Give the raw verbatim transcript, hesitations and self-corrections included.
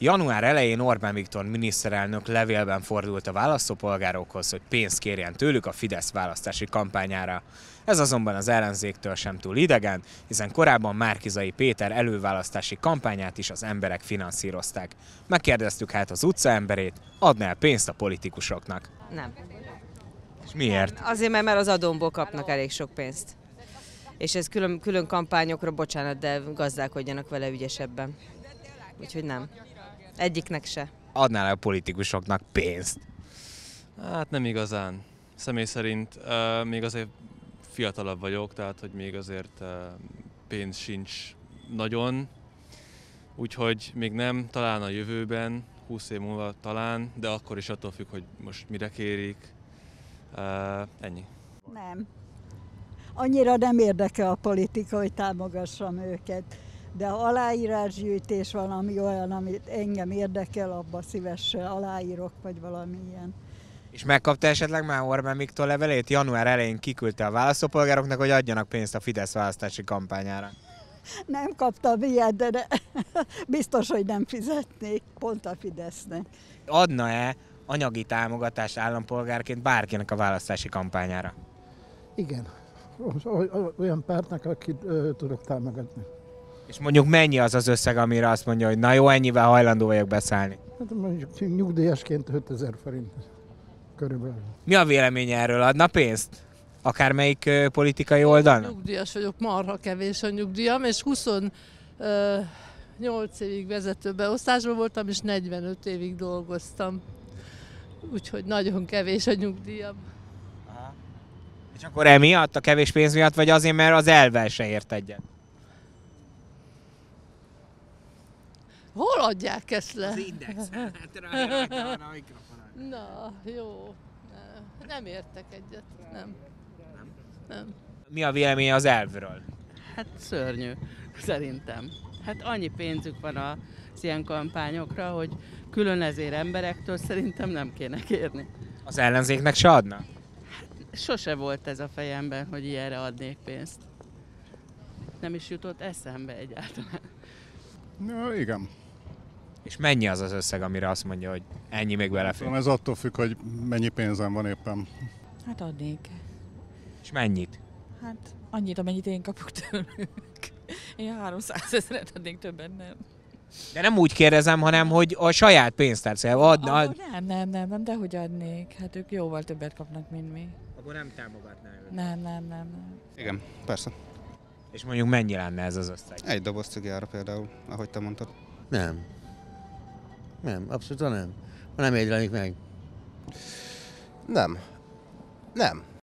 Január elején Orbán Viktor miniszterelnök levélben fordult a választópolgárokhoz, hogy pénzt kérjen tőlük a Fidesz választási kampányára. Ez azonban az ellenzéktől sem túl idegen, hiszen korábban Márki-Zay Péter előválasztási kampányát is az emberek finanszírozták. Megkérdeztük hát az utca emberét, adná el pénzt a politikusoknak? Nem. És miért? Azért, mert már az adómból kapnak elég sok pénzt. És ez külön, külön kampányokra, bocsánat, de gazdálkodjanak vele ügyesebben. Úgyhogy nem. Egyiknek se. Adnál a politikusoknak pénzt? Hát nem igazán. Személy szerint uh, még azért fiatalabb vagyok, tehát hogy még azért uh, pénz sincs nagyon. Úgyhogy még nem, talán a jövőben, húsz év múlva talán, de akkor is attól függ, hogy most mire kérik. Uh, ennyi. Nem. Annyira nem érdekel a politika, hogy támogassam őket. De ha aláírásgyűjtés valami olyan, amit engem érdekel, abba szívesen aláírok, vagy valami ilyen. És megkapta esetleg már Orbán Viktor levelét? Január elején kiküldte a választópolgároknak, hogy adjanak pénzt a Fidesz választási kampányára. Nem kaptam ilyet, de, de biztos, hogy nem fizetnék, pont a Fidesznek. Adna-e anyagi támogatást állampolgárként bárkinek a választási kampányára? Igen. Olyan pártnak, akit ö, tudok támogatni. És mondjuk mennyi az az összeg, amire azt mondja, hogy na jó, ennyivel hajlandó vagyok beszállni? Hát mondjuk nyugdíjasként ötezer forint körülbelül. Mi a véleménye erről? Adna pénzt? Akármelyik ö, politikai oldalnak? Nyugdíjas vagyok, marha kevés a nyugdíjam, és huszonnyolc évig vezetőbeosztásban voltam, és negyvenöt évig dolgoztam. Úgyhogy nagyon kevés a nyugdíjam. Aha. És akkor emiatt, a kevés pénz miatt, vagy azért, mert az elvvel se ért egyet? Hol adják ezt le? Az Index. Hát rajta van a mikrofonon. Na, jó. Nem értek egyet. Nem. Nem? Nem. Mi a véleménye az elvről? Hát szörnyű, szerintem. Hát annyi pénzük van az ilyen kampányokra, hogy külön ezért emberektől szerintem nem kéne kérni. Az ellenzéknek se adna? Sose volt ez a fejemben, hogy ilyenre adnék pénzt. Nem is jutott eszembe egyáltalán. Ja, igen. És mennyi az az összeg, amire azt mondja, hogy ennyi még belefér? Ez attól függ, hogy mennyi pénzem van éppen. Hát adnék. És mennyit? Hát annyit, amennyit én kapok tőlük. Én háromszázezret adnék, többen nem. De nem úgy kérdezem, hanem hogy a saját pénztárcájába adna. Ad... Nem, nem, nem, nem, dehogy adnék. Hát ők jóval többet kapnak, mint mi. Akkor nem támogatná őt. Nem, nem, nem, nem. Igen, persze. És mondjuk mennyi lenne ez az összeg? Egy doboz cigára például, ahogy te mondtad. Nem. Nem, abszolút nem. Nem érdelenik meg. Nem. Nem.